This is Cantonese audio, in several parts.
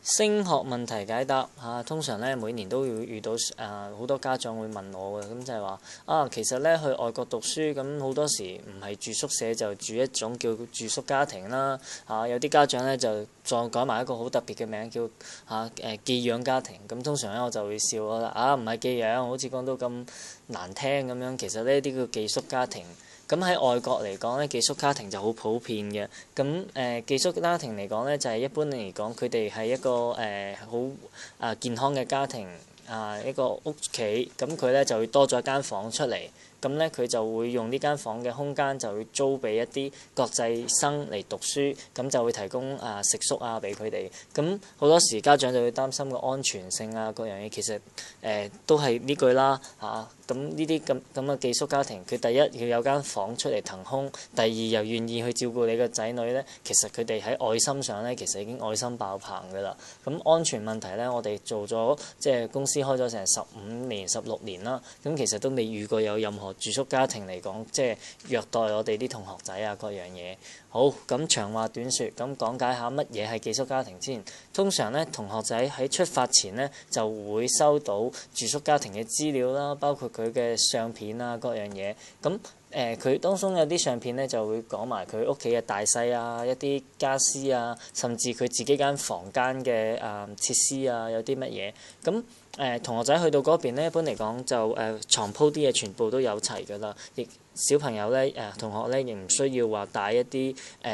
升學問題解答通常咧每年都會遇到好多家長會問我嘅，咁就係話其實咧去外國讀書咁好多時唔係住宿舍就住一種叫住宿家庭啦，有啲家長咧就再改埋一個好特別嘅名叫寄養家庭，咁通常咧我就會笑我啦，唔係寄養，好似講到咁難聽咁樣，其實呢啲叫寄宿家庭。咁喺外國嚟講咧，寄宿家庭就好普遍嘅。咁寄宿家庭嚟講咧，就係一般嚟講，佢哋係一個好健康嘅家庭，一個屋企，咁佢咧就會多咗一間房出嚟。咁咧佢就會用呢間房嘅空間就會租俾一啲國際生嚟讀書，咁就會提供食宿俾佢哋。咁好多時家長就會擔心個安全性各樣嘢，其實都係呢句啦咁呢啲咁嘅寄宿家庭，佢第一要有間房出嚟騰空，第二又願意去照顧你個仔女咧，其實佢哋喺愛心上咧，其實已經愛心爆棚㗎啦。咁安全問題咧，我哋做咗即係公司開咗成15年、16年啦，咁其實都未遇過有任何住宿家庭嚟講，即係虐待我哋啲同學仔各樣嘢。好，咁長話短説，咁講解下乜嘢係寄宿家庭先。通常咧，同學仔喺出發前咧就會收到住宿家庭嘅資料啦，包括佢嘅相片各樣嘢。咁佢當中有啲相片咧就會講埋佢屋企嘅大細一啲家私甚至佢自己間房間嘅設施有啲乜嘢。咁同學仔去到嗰邊咧，一般嚟講就床鋪啲嘢全部都有齊㗎啦，亦小朋友咧同學咧亦唔需要話帶一啲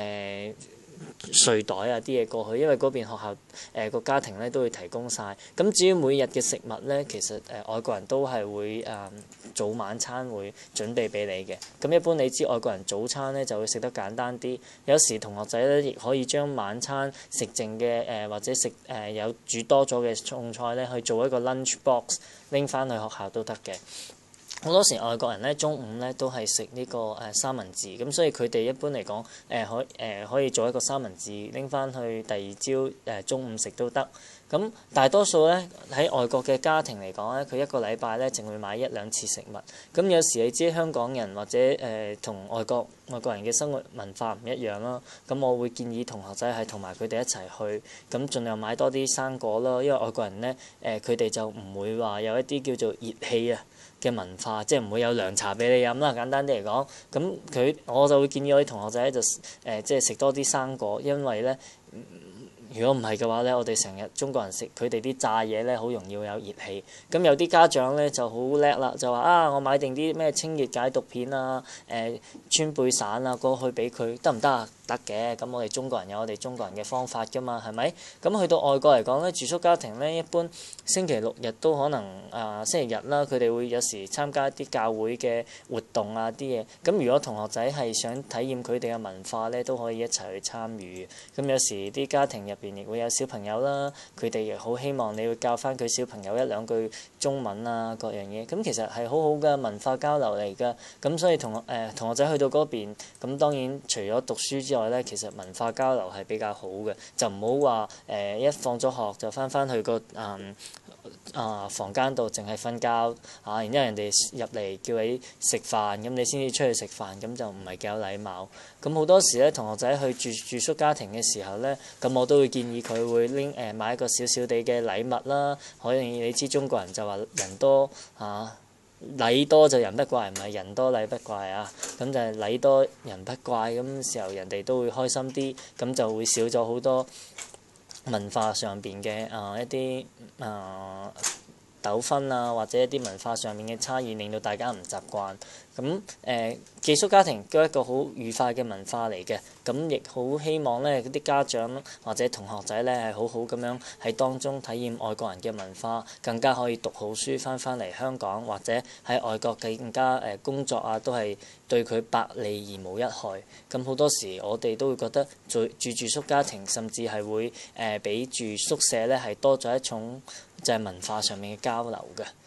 睡袋啲嘢過去，因為嗰邊學校個家庭咧都會提供晒。咁至於每日嘅食物咧，其實外國人都係會早晚餐會準備俾你嘅。咁一般你知外國人早餐咧就會食得簡單啲，有時同學仔咧亦可以將晚餐食剩嘅或者食有煮多咗嘅餸菜咧去做一個 lunch box 拎翻去學校都得嘅。好多時外國人咧中午咧都係食呢個三文治，咁所以佢哋一般嚟講可以做一個三文治拎翻去第二朝中午食都得。咁大多數咧喺外國嘅家庭嚟講咧，佢一個禮拜咧淨會買1-2次食物。咁有時你知香港人或者同外國人嘅生活文化唔一樣啦，咁我會建議同學仔係同埋佢哋一齊去，咁盡量買多啲生果啦，因為外國人咧佢哋就唔會話有一啲叫做熱氣嘅文化，即係唔會有涼茶俾你飲啦。簡單啲嚟講，咁我就會建議我啲同學仔就即係食多啲生果，因為咧如果唔係嘅話咧，我哋成日中國人食佢哋啲炸嘢咧，好容易會有熱氣。咁有啲家長咧就好叻啦，就話我買定啲咩清熱解毒片川貝散過去俾佢得唔得啊？得嘅，咁我哋中國人有我哋中國人嘅方法㗎嘛，係咪？咁去到外國嚟講咧，住宿家庭咧一般星期六日都可能星期日啦，佢哋會有時參加一啲教會嘅活動啲嘢。咁如果同學仔係想體驗佢哋嘅文化咧，都可以一齊去參與。咁有時啲家庭入邊亦會有小朋友啦，佢哋亦好希望你會教翻佢小朋友1-2句中文各樣嘢。咁其實係好好嘅文化交流嚟㗎。咁所以同學仔去到嗰邊，咁當然除咗讀書之外咧，其實文化交流係比較好嘅，就唔好話一放咗學就翻去個房間度淨係瞓覺然之後人哋入嚟叫你食飯，咁你先至出去食飯，咁就唔係幾有禮貌。咁好多時咧，同學仔去住宿家庭嘅時候咧，咁我都會建議佢會拎買一個少少地嘅禮物啦。可能你知中國人就話人多禮多就人不怪，唔係人多禮不怪咁就係禮多人不怪，咁時候人哋都會開心啲，咁就會少咗好多文化上邊嘅一啲糾紛或者一啲文化上面嘅差異，令到大家唔習慣。咁寄宿家庭都係一個好愉快嘅文化嚟嘅，咁亦好希望咧嗰啲家長或者同學仔咧係好好咁樣喺當中體驗外國人嘅文化，更加可以讀好書翻嚟香港，或者喺外國更加工作都係對佢百利而無一害。咁好多時我哋都會覺得住宿家庭，甚至係會比住宿舍咧係多咗一種就係文化上面嘅交流嘅。